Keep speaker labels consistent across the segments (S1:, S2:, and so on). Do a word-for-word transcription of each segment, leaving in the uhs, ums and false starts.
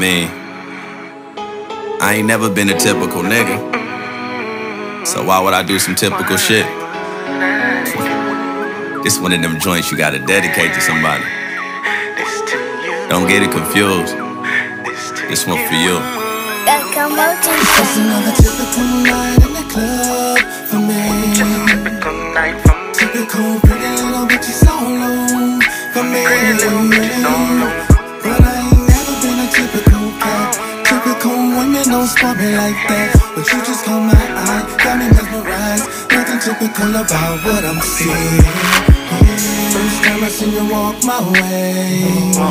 S1: mean, I ain't never been a typical nigga, so why would I do some typical shit? This one of them joints you gotta dedicate to somebody. Don't get it confused. This one for you.
S2: It's just another typical night in the club for me. Typical night for me. Typical pretty little bitches solo for me. But I ain't never been a typical cat. Typical women don't spot me like that. But you just caught my eye, got me mesmerized. Nothing typical about what I'm seeing. First time I seen you walk my way,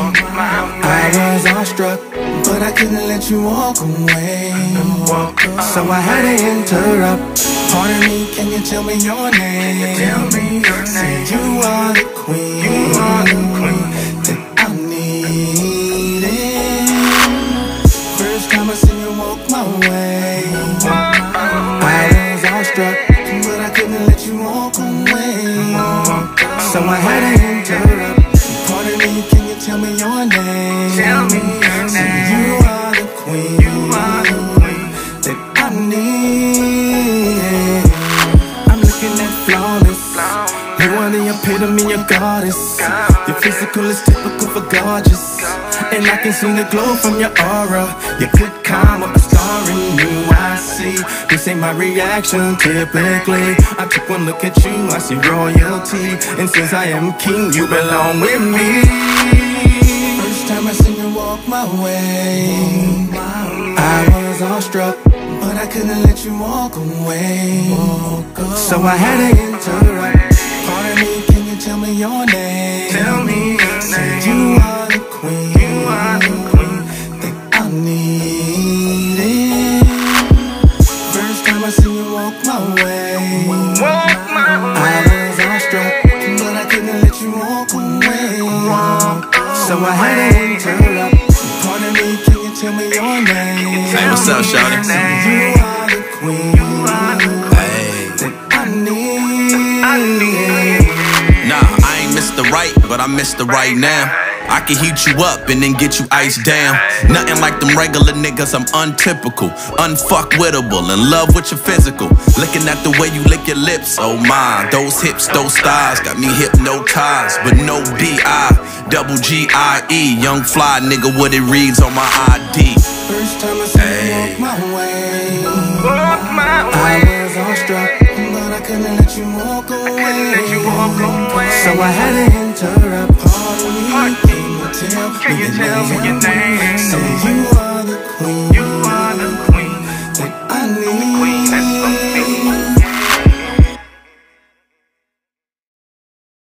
S2: I was awestruck, but I couldn't let you walk away. So I had to interrupt. Pardon me, can you tell me your name? Say you are the queen that I needed. First time I seen you walk my way, I was awestruck, but I couldn't let you walk away. So I had to interrupt. Pardon me, can you tell me your name? Tell me your name. You are the queen, you are the queen that I need. I'm looking at flawless. You are the epitome of goddess. Your physical is typical for gorgeous, and I can see the glow from your aura. Your good karma, a star in you I see. This ain't my reaction typically. I took one look at you, I see royalty, and since I am king, you belong with me. First time I seen you walk my way, I was awestruck, but I couldn't let you walk away. So I had to interrupt. Pardon me, can you tell me your name? Tell me your name. You are the queen, you are the queen that I needed. First time I seen you walk my way, walk my way. I was awestruck, but I couldn't let you walk away. So I had to interrupt. Pardon me, can you tell me your name?
S1: Hey, what's up, shawty?
S2: You are the queen, you are the queen that I need.
S1: Nah, I ain't Mister Right, but I'm Mister Right now. I can heat you up and then get you iced down. Nothing like them regular niggas, I'm untypical, unfuckwittable, in love with your physical. Looking at the way you lick your lips, oh my. Those hips, those thighs, got me hypnotized. But no B I, double G I E. Young fly nigga, what it reads on my I D.
S2: First time I seen you walk my way, walk my way. I was awestruck, but I couldn't let you walk away. So I had to interrupt. Pardon me, can you tell me your name? Say